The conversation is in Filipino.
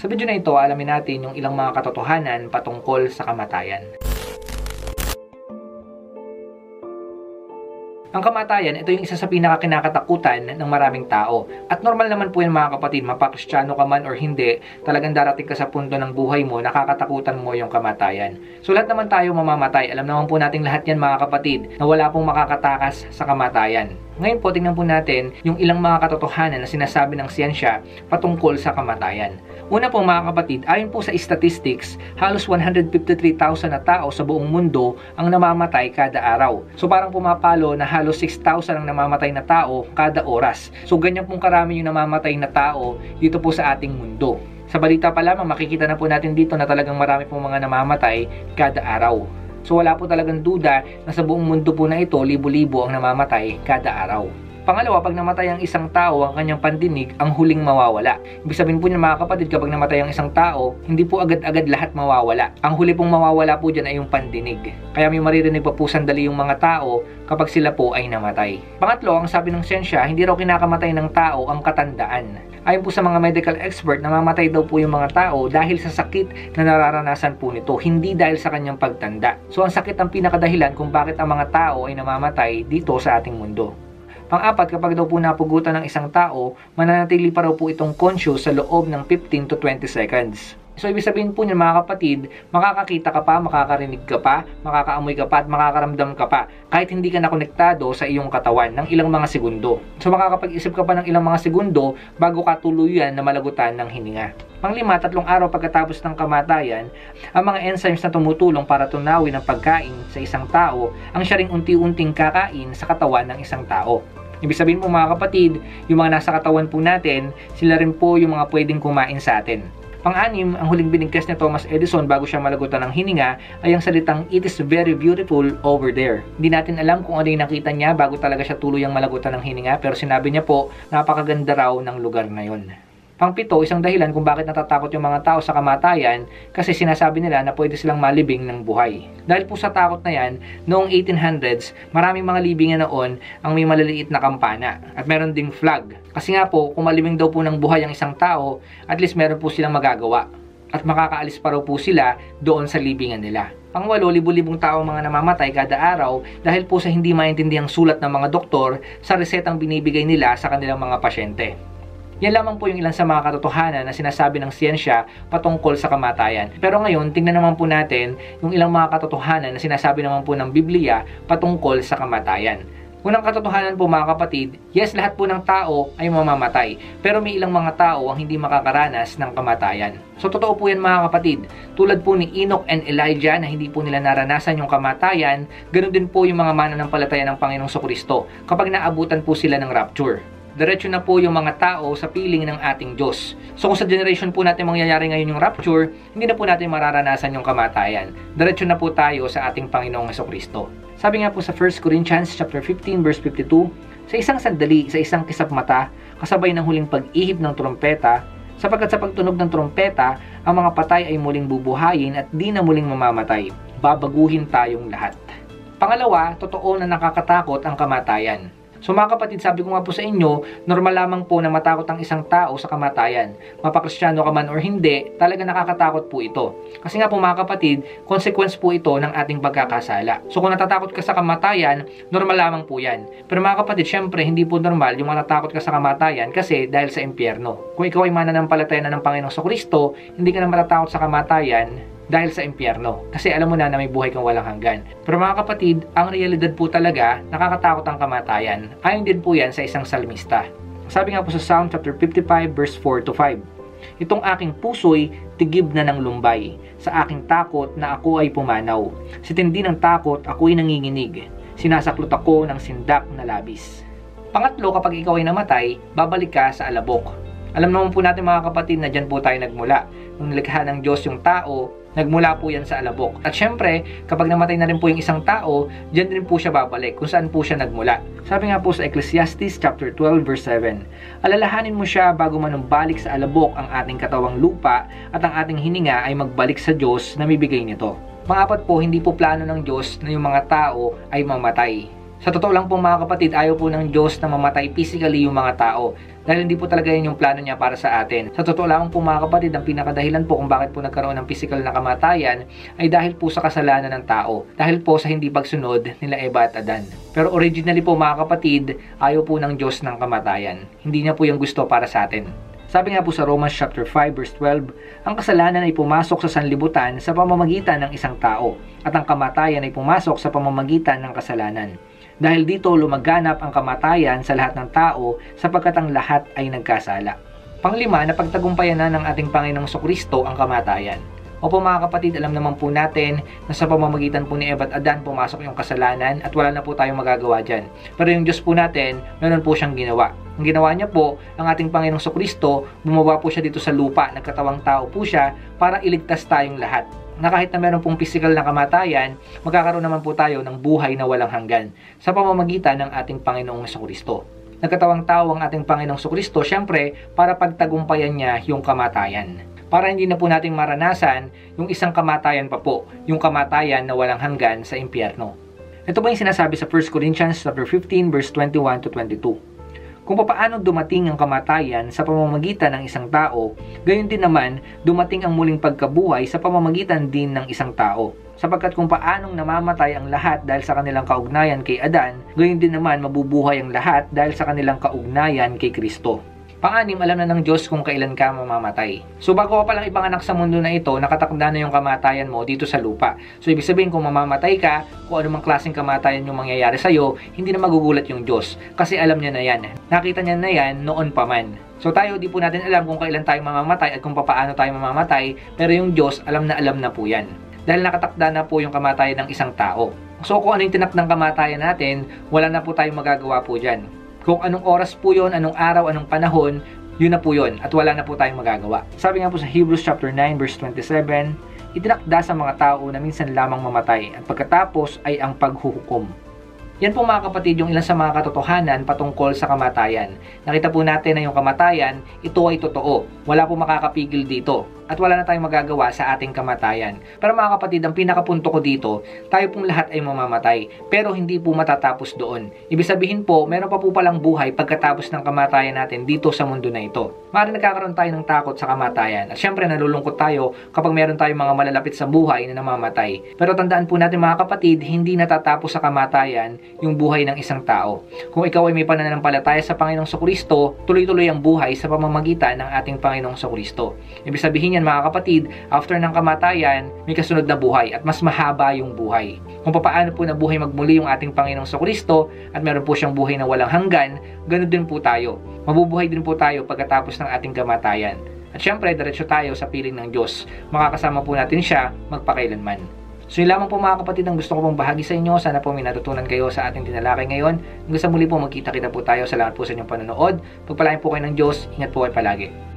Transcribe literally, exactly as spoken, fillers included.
Sa video na ito, alamin natin yung ilang mga katotohanan patungkol sa kamatayan. Ang kamatayan, ito yung isa sa pinakakinakatakutan ng maraming tao. At normal naman po yan mga kapatid, mapakristyano ka man or hindi, talagang darating ka sa punto ng buhay mo, nakakatakutan mo yung kamatayan. So lahat naman tayo mamamatay. Alam naman po nating lahat yan mga kapatid, na wala pong makakatakas sa kamatayan. Ngayon po, tingnan po natin yung ilang mga katotohanan na sinasabi ng siyensya patungkol sa kamatayan. Una po mga kapatid, ayon po sa statistics, halos one hundred fifty-three thousand na tao sa buong mundo ang namamatay kada araw. So parang pumapalo na halos six thousand ang namamatay na tao kada oras. So ganyan pong karami yung namamatay na tao dito po sa ating mundo. Sa balita pa lamang, makikita na po natin dito na talagang marami pong mga namamatay kada araw. So wala po talagang duda na sa buong mundo po na ito, libo-libo ang namamatay kada araw. Pangalawa, pag namatay ang isang tao, ang kanyang pandinig ang huling mawawala. Ibig sabihin po niya mga kapatid, kapag namatay ang isang tao, hindi po agad-agad lahat mawawala. Ang huli pong mawawala po dyan ay yung pandinig. Kaya may maririnig pa po sandali yung mga tao kapag sila po ay namatay. Pangatlo, ang sabi ng siyensya, hindi raw kinakamatay ng tao ang katandaan. Ayon po sa mga medical expert, namamatay daw po yung mga tao dahil sa sakit na nararanasan po nito, hindi dahil sa kanyang pagtanda. So ang sakit ang pinakadahilan kung bakit ang mga tao ay namamatay dito sa ating mundo. Pang-apat, kapag daw po napugutan ng isang tao, mananatili pa raw po itong conscious sa loob ng fifteen to twenty seconds. So, ibig sabihin po niyan mga kapatid, makakakita ka pa, makakarinig ka pa, makakaamoy ka pa, at makakaramdam ka pa, kahit hindi ka nakonektado sa iyong katawan ng ilang mga segundo. So, makakapag-isip ka pa ng ilang mga segundo bago ka tuluyan na malagutan ng hininga. Panglima, tatlong araw pagkatapos ng kamatayan, ang mga enzymes na tumutulong para tunawin ang pagkain sa isang tao, ang siya ring unti-unting kakain sa katawan ng isang tao. Ibig sabihin po mga kapatid, yung mga nasa katawan po natin, sila rin po yung mga pwedeng kumain sa atin. Pang-anim, ang huling binigkas ni Thomas Edison bago siya malagutan ng hininga ay ang salitang, "It is very beautiful over there." Hindi natin alam kung ano yung nakita niya bago talaga siya tuluyang malagutan ng hininga, pero sinabi niya po, napakaganda raw ng lugar na yun. Pang-pito, isang dahilan kung bakit natatakot yung mga tao sa kamatayan kasi sinasabi nila na pwede silang malibing ng buhay. Dahil po sa takot na yan, noong eighteen hundreds, maraming mga libingan noon ang may maliliit na kampana at meron ding flag. Kasi nga po, kung malibing daw po ng buhay ang isang tao, at least meron po silang magagawa at makakaalis pa raw po sila doon sa libingan nila. Pangwalo, libu-libong tao mga namamatay kada araw dahil po sa hindi maintindiang sulat ng mga doktor sa resetang binibigay nila sa kanilang mga pasyente. Yan lamang po yung ilan sa mga katotohanan na sinasabi ng siyensya patungkol sa kamatayan. Pero ngayon, tingnan naman po natin yung ilang mga katotohanan na sinasabi naman po ng Biblia patungkol sa kamatayan. Unang katotohanan po mga kapatid, yes, lahat po ng tao ay mamamatay. Pero may ilang mga tao ang hindi makakaranas ng kamatayan. So totoo po yan mga kapatid. Tulad po ni Enoch and Elijah na hindi po nila naranasan yung kamatayan, ganun din po yung mga mananampalataya ng Panginoong Jesucristo kapag naabutan po sila ng rapture. Diretso na po yung mga tao sa piling ng ating Diyos. So kung sa generation po natin mangyayari ngayon yung rapture, hindi na po natin mararanasan yung kamatayan. Diretso na po tayo sa ating Panginoong Jesucristo. Sabi nga po sa First Corinthians chapter fifteen verse fifty-two, sa isang sandali, sa isang kisap mata, kasabay ng huling pag-ihip ng trompeta, sapagkat sa pagtunog ng trompeta, ang mga patay ay muling bubuhayin at di na muling mamamatay. Babaguhin tayong lahat. Pangalawa, totoo na nakakatakot ang kamatayan. So mga kapatid, sabi ko nga po sa inyo, normal lamang po na matakot ang isang tao sa kamatayan. Mapakristyano ka man or hindi, talaga nakakatakot po ito. Kasi nga po mga kapatid, consequence po ito ng ating pagkakasala. So kung natatakot ka sa kamatayan, normal lamang po yan. Pero mga kapatid, syempre hindi po normal yung matatakot ka sa kamatayan kasi dahil sa impyerno. Kung ikaw ay mananampalataya na ng Panginoong Jesucristo, hindi ka na matatakot sa kamatayan dahil sa impyerno. Kasi alam mo na na may buhay kang walang hanggan. Pero mga kapatid, ang realidad po talaga, nakakatakot ang kamatayan. Ayon din po yan sa isang salmista. Sabi nga po sa Psalm chapter fifty-five verse four to five, "Itong aking puso'y tigib na ng lumbay, sa aking takot na ako ay pumanaw. Sa tindi ng takot, ako'y nanginginig. Sinasaklot ako ng sindak na labis." Pangatlo, kapag ikaw ay namatay, babalik ka sa alabok. Alam naman po natin mga kapatid na dyan po tayo nagmula. Nung nilikha ng Diyos yung tao, nagmula po yan sa alabok. At syempre, kapag namatay na rin po yung isang tao, dyan din po siya babalik kung saan po siya nagmula. Sabi nga po sa Ecclesiastes chapter twelve verse seven, "Alalahanin mo siya bago manumbalik sa alabok ang ating katawang lupa at ang ating hininga ay magbalik sa Diyos na mibigay nito." Pangapat po, hindi po plano ng Diyos na yung mga tao ay mamatay. Sa totoo lang po mga kapatid, ayaw po ng Diyos na mamatay physically yung mga tao. Dahil hindi po talaga yun yung plano niya para sa atin. Sa totoo lang po mga kapatid, ang pinakadahilan po kung bakit po nagkaroon ng physical na kamatayan ay dahil po sa kasalanan ng tao. Dahil po sa hindi pagsunod nila Eva at Adan. Pero originally po mga kapatid, ayaw po ng Diyos ng kamatayan. Hindi niya po yung gusto para sa atin. Sabi nga po sa Romans chapter five verse twelve, ang kasalanan ay pumasok sa sanlibutan sa pamamagitan ng isang tao, at ang kamatayan ay pumasok sa pamamagitan ng kasalanan. Dahil dito lumaganap ang kamatayan sa lahat ng tao sapagkat ang lahat ay nagkasala. Panglima, napagtagumpayan na ng ating Panginoong Jesucristo ang kamatayan. Opo mga kapatid, alam naman po natin na sa pamamagitan po ni Eva at Adan pumasok yung kasalanan at wala na po tayong magagawa dyan. Pero yung Diyos po natin, meron po siyang ginawa. Ang ginawa niya po, ang ating Panginoong Jesucristo, bumaba po siya dito sa lupa, nagkatawang tao po siya para iligtas tayong lahat. Na kahit na meron pong physical na kamatayan, magkakaroon naman po tayo ng buhay na walang hanggan sa pamamagitan ng ating Panginoong Jesucristo. Nagkatawang tao ang ating Panginoong Jesucristo, syempre, para pagtagumpayan niya yung kamatayan. Para hindi na po natin maranasan yung isang kamatayan pa po, yung kamatayan na walang hanggan sa impyerno. Ito po yung sinasabi sa First Corinthians chapter fifteen verse twenty-one to twenty-two. Kung paano dumating ang kamatayan sa pamamagitan ng isang tao, gayon din naman dumating ang muling pagkabuhay sa pamamagitan din ng isang tao. Sapagkat kung paanong namamatay ang lahat dahil sa kanilang kaugnayan kay Adan, gayon din naman mabubuhay ang lahat dahil sa kanilang kaugnayan kay Kristo. Pang-anim, alam na ng Diyos kung kailan ka mamamatay. So bago ka palang ipanganak sa mundo na ito, nakatakda na yung kamatayan mo dito sa lupa. So ibig sabihin kung mamamatay ka, kung anumang klaseng kamatayan yung mangyayari sa'yo, hindi na magugulat yung Diyos. Kasi alam niya na yan. Nakita niya na yan noon pa man. So tayo, di po natin alam kung kailan tayo mamamatay at kung paano tayo mamamatay, pero yung Diyos, alam na alam na po yan. Dahil nakatakda na po yung kamatayan ng isang tao. So kung ano yung tinakdang kamatayan natin, wala na po tayong magagawa po dyan. Kung anong oras po yon, anong araw, anong panahon, yun na po yun at wala na po tayong magagawa. Sabi nga po sa Hebrews chapter nine verse twenty-seven, itinakda sa mga tao na minsan lamang mamatay at pagkatapos ay ang paghuhukom. Yan po mga kapatid yung ilan sa mga katotohanan patungkol sa kamatayan. Nakita po natin na yung kamatayan, ito ay totoo. Wala po makakapigil dito. At wala na tayong magagawa sa ating kamatayan. Pero mga kapatid, ang pinakapunto ko dito, tayo pong lahat ay mamamatay. Pero hindi po matatapos doon. Ibig sabihin po, meron pa po palang buhay pagkatapos ng kamatayan natin dito sa mundo na ito. Maaaring nagkakaroon tayo ng takot sa kamatayan. At syempre nalulungkot tayo kapag meron tayong mga malalapit sa buhay na namamatay. Pero tandaan po natin mga kapatid, hindi natatapos sa kamatayan yung buhay ng isang tao. Kung ikaw ay may pananampalataya sa Panginoong Jesucristo, tuloy-tuloy ang buhay sa pamamagitan ng ating Panginoong Jesucristo. Ibig sabihin yan mga kapatid, after ng kamatayan, may kasunod na buhay at mas mahaba yung buhay. Kung paano po na buhay magmuli yung ating Panginoong Jesucristo at meron po siyang buhay na walang hanggan, ganun din po tayo. Mabubuhay din po tayo pagkatapos ng ating kamatayan. At syempre, diretso tayo sa piling ng Diyos. Makakasama po natin siya magpakailanman. So yun lamang po mga kapatid ang gusto ko pong bahagi sa inyo. Sana po may natutunan kayo sa ating tinalakay ngayon. Hanggang sa muli po magkita-kita po tayo. Salamat po sa inyong panonood. Pagpalain po kayo ng Diyos. Ingat po kayo palagi.